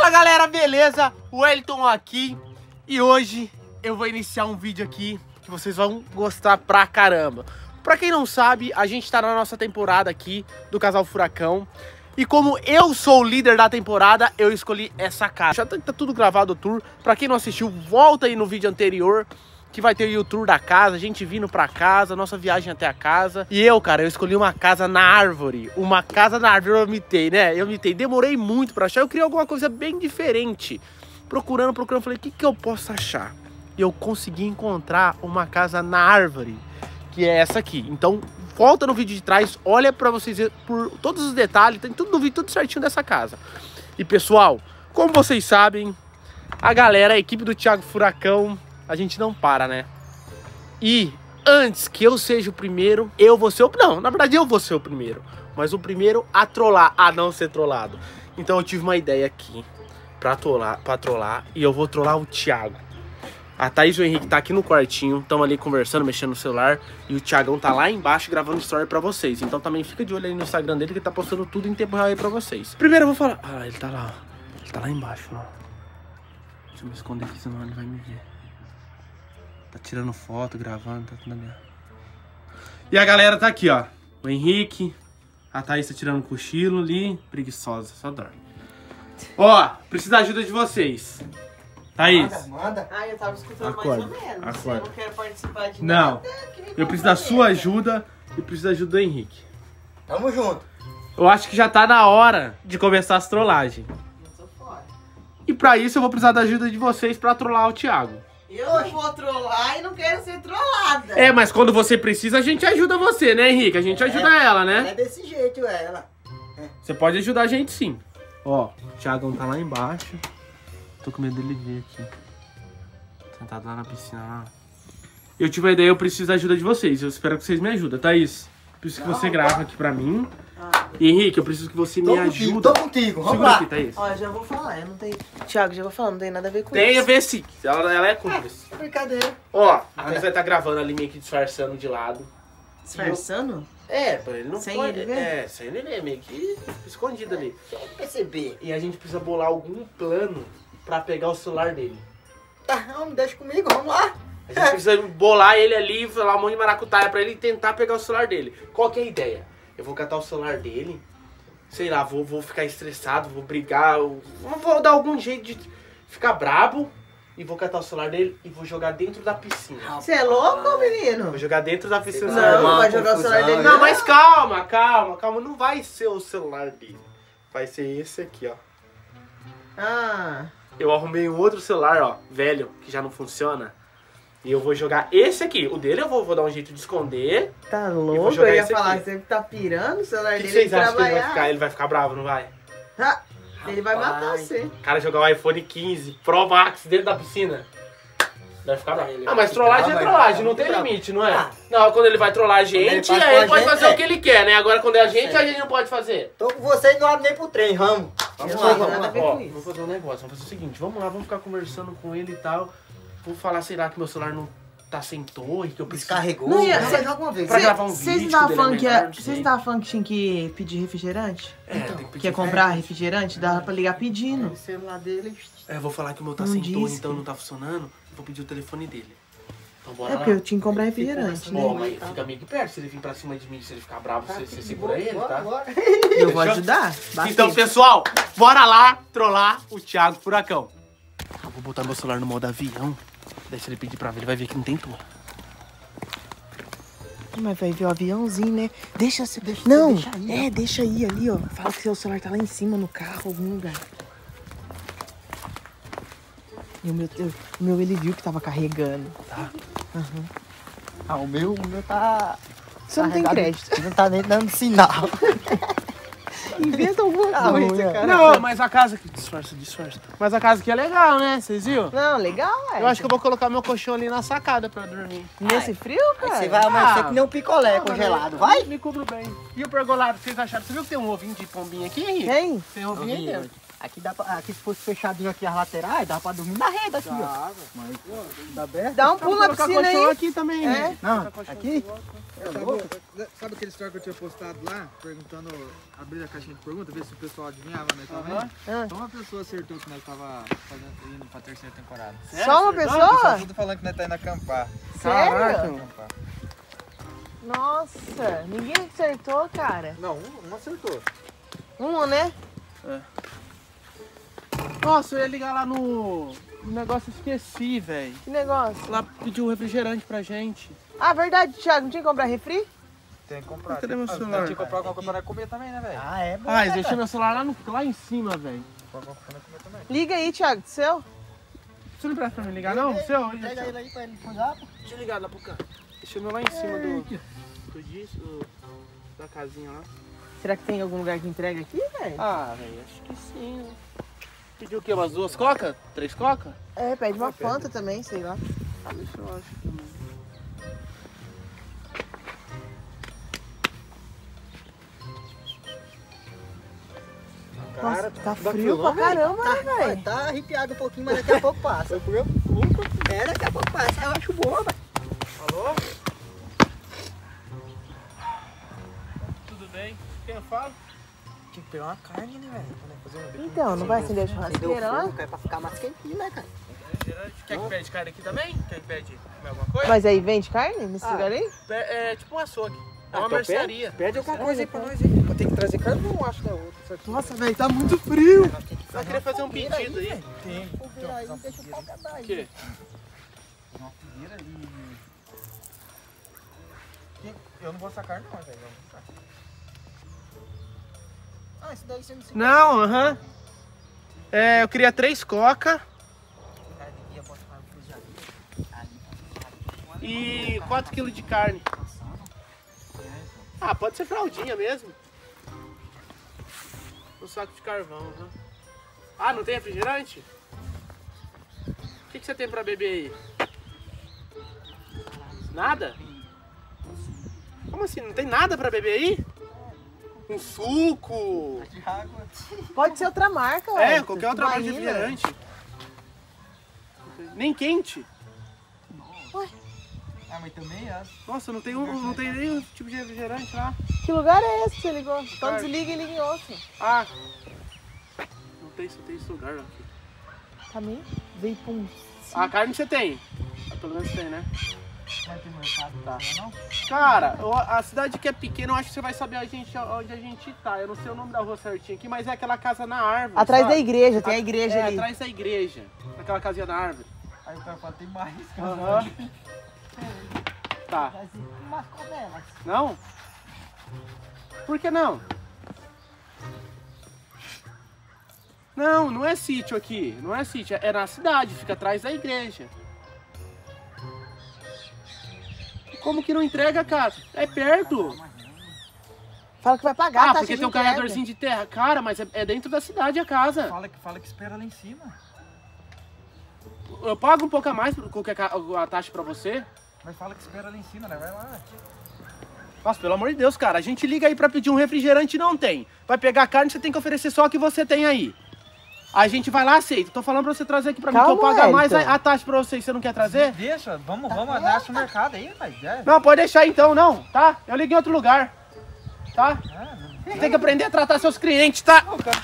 Fala galera, beleza? O Wellington aqui e hoje eu vou iniciar um vídeo aqui que vocês vão gostar pra caramba. Pra quem não sabe, a gente tá na nossa temporada aqui do Casal Furacão e como eu sou o líder da temporada, eu escolhi essa casa. Já tá tudo gravado o tour, pra quem não assistiu, volta aí no vídeo anterior que vai ter o tour da casa, a gente vindo pra casa, nossa viagem até a casa. E eu, cara, eu escolhi uma casa na árvore. Uma casa na árvore, eu mitei, né? Eu mitei, demorei muito pra achar, eu queria alguma coisa bem diferente. Procurando, falei, o que eu posso achar? E eu consegui encontrar uma casa na árvore, que é essa aqui. Então, volta no vídeo de trás, olha pra vocês verem por todos os detalhes, tem tudo no vídeo, tudo certinho dessa casa. E pessoal, como vocês sabem, a galera, a equipe do Thiago Furacão, a gente não para, né? E antes que eu seja o primeiro, eu vou ser o... Não, na verdade eu vou ser o primeiro. Mas o primeiro a trollar, a não ser trollado. Então eu tive uma ideia aqui pra trollar e eu vou trollar o Thiago. A Thaís e o Henrique tá aqui no quartinho, estão ali conversando, mexendo no celular. E o Thiagão tá lá embaixo gravando story pra vocês. Então também fica de olho aí no Instagram dele que ele tá postando tudo em tempo real aí pra vocês. Primeiro eu vou falar... Ah, ele tá lá, ó. Ele tá lá embaixo, ó. Deixa eu me esconder aqui, senão ele vai me ver. Tá tirando foto, gravando, tá tudo ali. E a galera tá aqui, ó. O Henrique, a Thaís tá tirando um cochilo ali. Preguiçosa, só dorme. Ó, preciso da ajuda de vocês. Thaís. Manda. Ah, eu tava escutando Acorda, mais ou menos. acorda. Eu não quero participar de Não, nada. eu preciso da sua ajuda e preciso da ajuda do Henrique. Tamo junto. Eu acho que já tá na hora de começar as trollagens. Eu tô fora. E pra isso eu vou precisar da ajuda de vocês pra trollar o Thiago. Eu não vou trollar e não quero ser trollada. É, mas quando você precisa, a gente ajuda você, né, Henrique? A gente ajuda ela, né? É desse jeito, ela. Você pode ajudar a gente sim. Ó, o Thiagão tá lá embaixo. Tô com medo dele ver aqui. Sentado lá na piscina lá. Eu tive uma ideia, eu preciso da ajuda de vocês. Eu espero que vocês me ajudem. Thaís, preciso que você grave aqui pra mim. E Henrique, eu preciso que você me ajude. Tô contigo, vamos Segura lá. aqui, Thaís. Ó, eu já vou falar, eu não tenho... Thiago, já vou falar, não tem nada a ver com Tem a isso. ver sim. Ela é cúmplice. Brincadeira. Ó, a Thaís vai estar gravando ali meio que disfarçando de lado. Disfarçando? É, pra ele não Sem pode. ele ver? É, sem ele ver, meio que escondido ali. Sem perceber. E a gente precisa bolar algum plano pra pegar o celular dele. Tá, não, deixa comigo, vamos lá. A gente precisa bolar ele ali, falar um monte de maracutaia pra ele tentar pegar o celular dele. Qual que é a ideia? Eu vou catar o celular dele, sei lá, vou ficar estressado, vou brigar, vou dar algum jeito de ficar brabo e vou catar o celular dele e vou jogar dentro da piscina. Você é louco, menino? Vou jogar dentro da piscina. Não, vai jogar o celular dele. Não, mas calma, não vai ser o celular dele. Vai ser esse aqui, ó. Ah, Eu arrumei um outro celular, ó, velho, que já não funciona. E eu vou jogar esse aqui. O dele eu vou dar um jeito de esconder. tá vou louco? jogar Eu ia esse falar aqui. que você tá pirando o celular O que dele vocês e acham que ele vai trabalhar. ficar? Ele vai ficar bravo, não vai? Ah, ele vai matar Rapaz, você. O cara jogar o iPhone 15 Pro Max dentro da piscina. Vai ficar bravo. Ele Ah, vai mas ficar trollagem é bravo, trollagem, não vai tem ficar limite, não é? Ah. Não, quando ele vai trollar a ele gente, faz aí com ele a pode gente, fazer é. o que ele quer, né? Agora quando é a gente não pode fazer. Tô com você e não abre nem pro trem, vamos. Vamos Eu lá, não vamos nada a lá. ver Ó, com isso. vamos fazer um negócio, vamos fazer o seguinte, vamos lá, vamos ficar conversando com ele e tal. Vou falar, será que meu celular não tá sem torre, que eu preciso... Descarregou. Não ia- Vai jogar uma vez. Pra gravar um Vocês vídeo não que estavam dele falando é menor, não sei. vocês estavam falando que tinha que pedir refrigerante? É, tem que pedir Que ia comprar refrigerante? Dava pra ligar pedindo. O celular dele. É, eu vou falar que o meu tá Não sem torre, disse. então não tá funcionando. Vou pedir o telefone dele. Então bora É lá. porque eu tinha que comprar refrigerante, Ó, né? mas fica meio que perto, se ele vir pra cima de mim, se ele ficar bravo, você segura ele, tá? Bora. Eu vou Fechou? ajudar. Bater. Então, pessoal, bora lá trollar o Thiago Furacão. Eu vou botar meu celular no modo avião. Daí se ele pedir pra ver, ele vai ver que não tem torre. Mas vai ver o aviãozinho, né? Deixa você. Não, deixa aí, ó. deixa aí ali, ó. Fala que seu celular tá lá em cima no carro, algum lugar. E o meu ele viu que tava carregando. Tá? Ah, o meu tá... Você não tem carregado. crédito. Não tá nem dando sinal. Inventa alguma Ah, coisa, ruim, cara. Não, mas a casa aqui... Disfarça. Mas a casa aqui é legal, né? Vocês viram? Não, legal, é. Eu acho que eu vou colocar meu colchão ali na sacada pra dormir. Nesse frio, cara? Você vai amanhecer Ah. que nem um picolé congelado, Eu vai? Me cubro bem. E o pergolado, vocês acharam? Você viu que tem um ovinho de pombinha aqui, Henrique? Tem? Tem um ovinho aí dentro. Aqui se fosse fechadinho aqui as laterais, dava pra dormir na rede aqui, ó. Mas, dá aberto. Dá um pulo na piscina aí. aqui também, né? Não, aqui? Sabe aquele story que eu tinha postado lá? Perguntando, abrindo a caixinha de perguntas, ver se o pessoal adivinhava, né, também? Só uma pessoa acertou que nós tava indo pra terceira temporada. Só uma pessoa? Tudo falando que nós tá indo acampar. Sério? Acampar. Nossa, ninguém acertou, cara. Não, um acertou. Um, né? Nossa, eu ia ligar lá no negócio e esqueci, velho. Que negócio? Lá pediu um refrigerante pra gente. Ah, verdade, Thiago. Não tinha que comprar refri? Tem que comprar. Cadê meu celular? Tinha que comprar alguma coisa pra comer também, né, velho? Ah, é bom. Ah, eles deixaram meu celular lá em cima, velho. Comprar alguma coisa pra comer também. Liga aí, Thiago, do seu. Você não presta pra me ligar, não? Seu? Pega ele aí pra ele usar. Deixa eu ligar lá pro cara. Deixa o meu lá em cima da casinha lá. Será que tem algum lugar que entrega aqui, velho? Ah, velho, acho que sim, né? Pediu o quê? Umas 2 coca? 3 coca? É, pede uma Fanta também, sei lá. Ah, deixa eu achar também. Nossa, tá frio pra caramba, né, velho? Tá arrepiado um pouquinho, mas daqui a pouco passa. Daqui a pouco passa. Eu acho boa, velho. Alô? Tudo bem? Quem eu falo? Tinha que pegar uma carne, né, velho? Pra fazer uma Então, não vai acender a churrasqueira lá? É pra ficar mais quentinho, né, cara? Quer que pede carne aqui também? Quer que pede comer alguma coisa? Mas aí vende carne nesse lugar aí? É tipo um açougue. É uma então mercearia. Pede alguma coisa aí pra nós aí. Vou ter que trazer carne, não acho que é outra. Nossa, velho, tá muito frio. Eu queria fazer um pedido aí. Tem. Fogueira aí, deixa o pau quebrar O aí. quê? Uma fogueira e... Eu não vou sacar não, velho. Ah, isso daí você não se... Não, aham. É, eu queria 3 coca e 4 kg de carne. Ah, pode ser fraldinha mesmo. Um saco de carvão, né? Ah, não tem refrigerante? O que você tem pra beber aí? Nada? Como assim? Não tem nada pra beber aí? Um suco? Pode ser outra marca, É, ué. qualquer outra marca de Bahia. refrigerante. Nem quente. Ah, mas também é. Nossa, não tem nenhum tipo de refrigerante lá. Que lugar é esse que você ligou? Então desliga e liga em outro. Ah, não tem, só tem esse lugar aqui. Também veio pum. A carne você tem. Ah, pelo menos tem, né? Vai ter mercado, tá? Não? Cara, a cidade que é pequena, eu acho que você vai saber onde a gente tá. Eu não sei o nome da rua certinho aqui, mas é aquela casa na árvore. Atrás sabe? da igreja, tem a igreja É, ali. atrás da igreja. Naquela casinha na árvore. Aí o cara fala, tem mais. Aham. Tá. Mas como é? Mas... Não? Por que não? Não, não é sítio aqui. Não é sítio. É na cidade, fica atrás da igreja. Como que não entrega, cara? É perto. Fala que vai pagar, Ah, taxa porque de tem um entrega. carregadorzinho de terra. Cara, mas é dentro da cidade a casa. Fala que espera lá em cima. Eu pago um pouco a mais a taxa pra você. Mas fala que espera lá em cima, né? Vai lá. Nossa, pelo amor de Deus, cara. A gente liga aí pra pedir um refrigerante e não tem. Vai pegar carne, você tem que oferecer só o que você tem aí. A gente vai lá, aceita. Tô falando pra você trazer aqui pra mim, que eu Calma, pago mais Wellington. a taxa pra você. Você não quer trazer? Deixa, vamos acha o mercado aí, pai. Não, pode deixar então, não, tá? Eu ligo em outro lugar, tá? Você tem que aprender a tratar seus clientes, tá?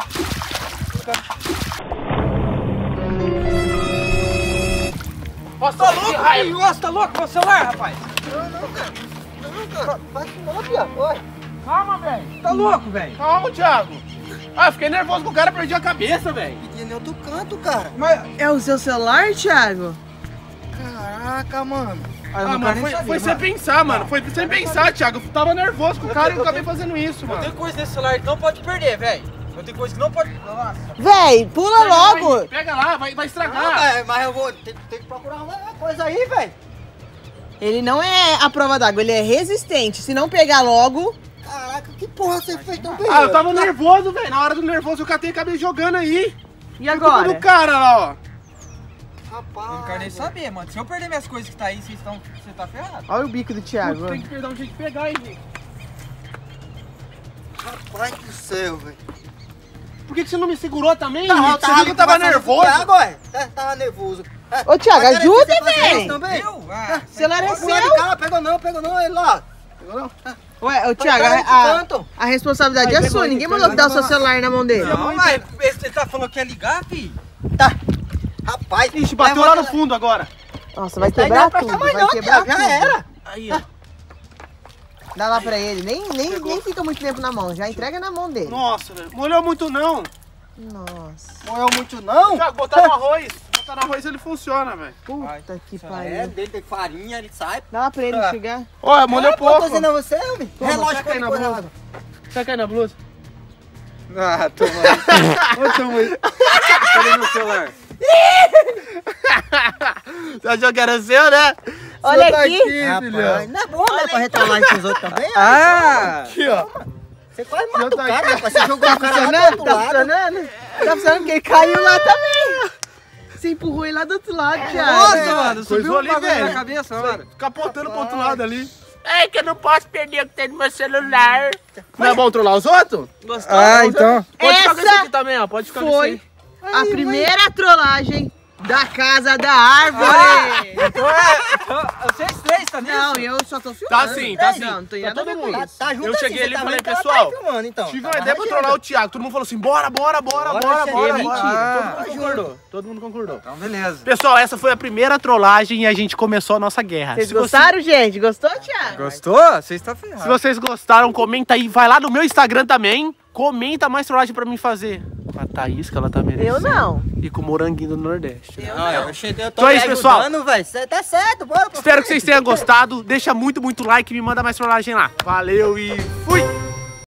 Nossa, tá louco? Ai, nossa, tá louco com o celular, rapaz? Não, cara. Vai fumar, Pia. Oi. Calma, velho. Tá louco, velho? Calma, Thiago. Ah, eu fiquei nervoso com o cara, perdi a cabeça, velho. Pedindo em outro canto, cara. Mas... É o seu celular, Thiago? Caraca, mano. Ah, mano, foi sem pensar, mano. Foi sem pensar, Thiago. Eu tava nervoso com o cara e eu acabei fazendo isso, Tem mano. coisa nesse celular que não pode perder, velho. Tem coisa que não pode... Nossa. Véi, pula logo! Pega lá, vai estragar. Ah, mas eu vou ter que procurar uma coisa aí, velho. Ele não é a prova d'água, ele é resistente. Se não pegar logo... Caraca, que porra você fez tão bem? Ah, eu tava nervoso, velho. Na hora do nervoso eu catei e acabei jogando aí. E Culpa do agora? cara lá, ó. Rapaz. Eu não quero nem saber, mano. Se eu perder minhas coisas que tá aí, você tá ferrado. Olha o bico do Thiago. Tem que dar um jeito de pegar aí, gente. Rapaz do céu, velho. Por que você não me segurou também? Tá, Henrique? Você viu que eu tava nervoso? Agora, tava nervoso. Ô, Thiago, ajuda, velho. O celular é seu. Pegou não, ele lá. Ué, ô, Thiago, a responsabilidade é sua. Ninguém mandou dar o seu celular na mão dele. Não, mas você tá falando que ia ligar, fi? Tá. Rapaz, Ixi, bateu lá no fundo agora. Nossa, vai quebrar tudo. Vai quebrar tudo. Já era. Aí, ó. Dá lá pra ele. Nem fica muito tempo na mão. Já entrega na mão dele. Nossa, velho. Molhou muito não. Nossa. Moeu muito não? Thiago, botar no arroz. Botar no arroz ele funciona, velho. Puta que É, pariu. dele tem farinha, ele sai. Dá lá pra ele enxugar. Olha, molhou pouco. Tô dizendo a você, homem. Relógio saca aí na foi blusa. Saca aí na blusa. Ah, toma. Ô, toma. Cadê meu celular? Você achou que era seu, né? Olha Tá aqui. Rapaz, não é bom, né? Pra retralar com os outros também. Ah! Aqui, ó. Você quase mata o tá cara, aqui. rapaz. Você jogou o cara lá do Funcionando? outro Tá lado. funcionando? Tá funcionando porque ele caiu lá também. Você empurrou ele lá do outro lado, Thiago. Nossa, mano, subiu Coisou um ali, bagulho velho. na cabeça, mano. Capotando pro outro lado ali. É que eu não posso perder o que tem no meu celular. Não é bom trollar os outros? Gostou? Ah, então. Pode ficar com esse Essa aqui também, ó. Pode ficar com Foi esse aí. a primeira trollagem da Casa da Árvore. Vocês três tá nisso? Não, eu só tô filmando. Tá sim, tá sim. Não, não tem Tá nada a ver todo com mundo. isso. Tá junto Eu assim, cheguei você ali e tá falei, vendo que ela pessoal, tá filmando, então. Tive Tá uma ideia pra agenda. trollar o Thiago. Todo mundo falou assim, bora. Bora, mentira. Todo mundo concordou. Todo mundo concordou. Então, beleza. Pessoal, essa foi a primeira trollagem e a gente começou a nossa guerra. Vocês Se você- gostaram, gente? Gostou, Thiago? Gostou? Você está ferrado. Se vocês gostaram, comenta aí. Vai lá no meu Instagram também. Comenta mais trollagem pra mim fazer. Com a Thaís, que ela tá merecendo. Eu não. E com o moranguinho do Nordeste. Não, eu cheguei, eu tô Então é me isso, pessoal. ajudando, velho. Cê tá certo, bora. pra Espero que frente. vocês tenham gostado. Deixa muito like e me manda mais trollagem lá. Valeu e fui!